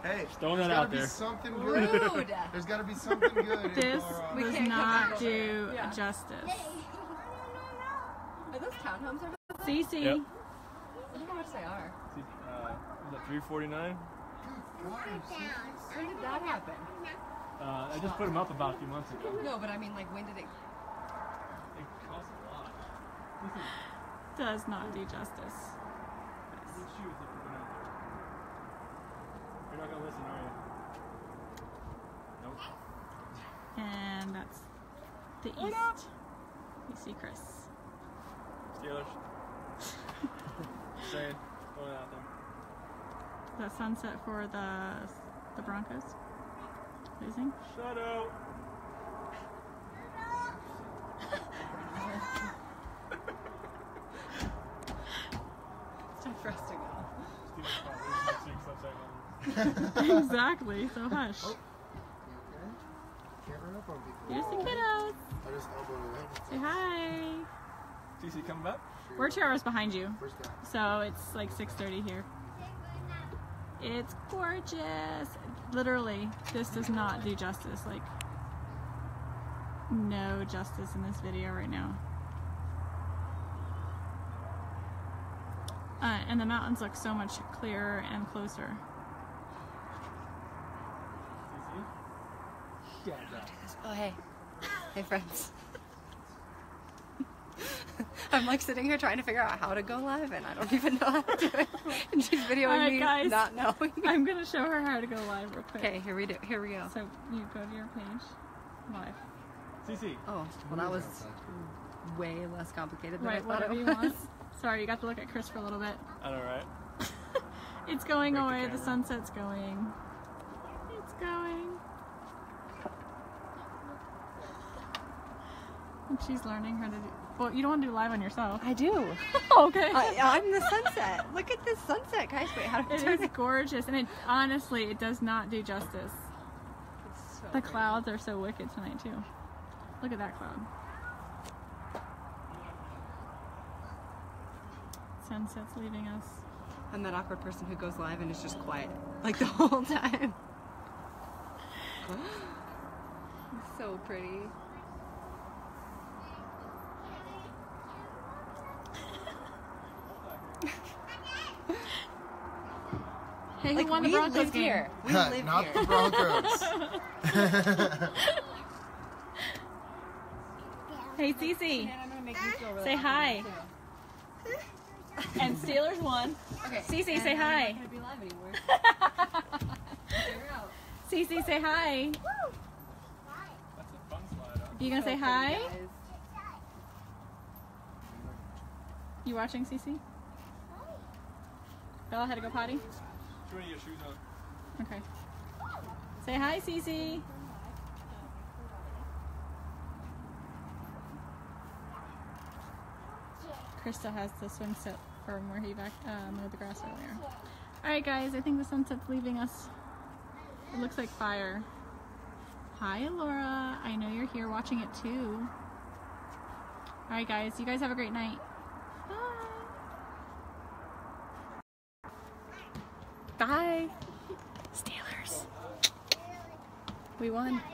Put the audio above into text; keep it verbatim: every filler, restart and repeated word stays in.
Hey, just throwing that out there. Something good. Rude. There's got to be something good. This We does can't come not back do over. Yeah. justice. Are those townhomes over there? Cece. Yep. I don't know how much they are. Uh, was that three forty-nine? When did that happen? Uh, I just put them up about a few months ago. No, but I mean, like, when did it? It costs a lot. Does not do justice. These shoes that we're out there. You're not gonna listen, are you? Nope. And that's the east. You see Chris. Steelers. Saying, throwing it out there. The sunset for the the Broncos losing. Shut up. It's time for us to go. Exactly. So hush. Oh. You okay? Can't run up on people. Here's the kiddos. I just elbowed it. Say hi. Cece coming back? We're two hours behind you, First guy. so it's like six thirty here. It's gorgeous. Literally, this does not do justice. Like, no justice in this video right now. Uh, and the mountains look so much clearer and closer. Cece? Yeah, yeah. Oh, hey. Hey, friends. I'm like sitting here trying to figure out how to go live, and I don't even know how to do it. And she's videoing All right, me guys. not knowing. I'm gonna show her how to go live real quick. Okay, here we do. Here we go. So you go to your page, live. Cece. Oh, well, that was way less complicated than Right, I thought whatever it you was. want. Sorry, you got to look at Chris for a little bit. I know, right? It's going Break the away. The, camera. sunset's going. It's going. And she's learning how to do. Well, you don't want to do live on yourself. I do. Okay. I, I'm the sunset. Look at this sunset, guys. Wait, how do I It turn is it? gorgeous, and it honestly, it does not do justice. It's so The pretty. clouds are so wicked tonight too. Look at that cloud. Sunset's leaving us. I'm that awkward person who goes live and is just quiet, like the whole time. It's so pretty. Hey, Like, who won the we Broncos live game? here. We live Not here. the Broncos. Hey, Cece, I'm gonna make you feel really say hi. awkward, And Steelers won. too. Okay. Cece, and say I'm hi. not gonna be live anymore. Figure out. Cece, say hi. That's a fun slide, huh? You gonna So say pretty, hi? guys. You watching, Cece? Bella had to go potty? She wanna get shoes on. Okay. Say hi, Cece. Chris still has the swing set from where he back uh, mowed the grass earlier. Alright guys, I think the sunset's leaving us. It looks like fire. Hi Laura, I know you're here watching it too. Alright guys, you guys have a great night. Bye. Bye. Steelers. We won.